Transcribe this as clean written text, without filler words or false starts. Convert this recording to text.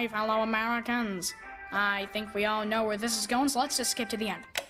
my fellow Americans. I think we all know where this is going, so let's just skip to the end.